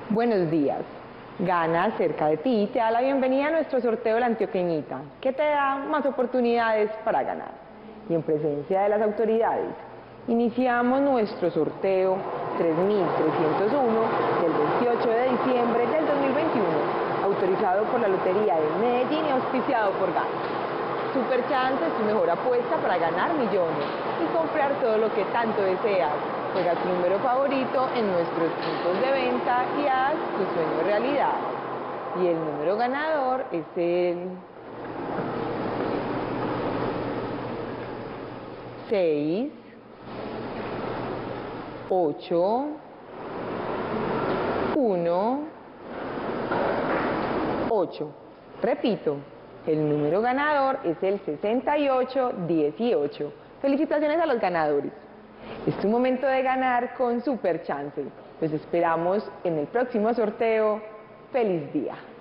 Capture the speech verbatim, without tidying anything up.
Buenos días. Gana cerca de ti te da la bienvenida a nuestro sorteo de la Antioqueñita, que te da más oportunidades para ganar. Y en presencia de las autoridades, iniciamos nuestro sorteo tres mil trescientos uno del veintiocho de diciembre del dos mil veintiuno, autorizado por la Lotería de Medellín y auspiciado por Gana. Superchance es tu mejor apuesta para ganar millones y comprar todo lo que tanto deseas. Juega tu número favorito en nuestros puntos de venta y haz tu sueño realidad. Y el número ganador es el seis, ocho, uno, ocho. Repito, el número ganador es el sesenta y ocho dieciocho. Felicitaciones a los ganadores. Es tu momento de ganar con Superchance. Los esperamos en el próximo sorteo. ¡Feliz día!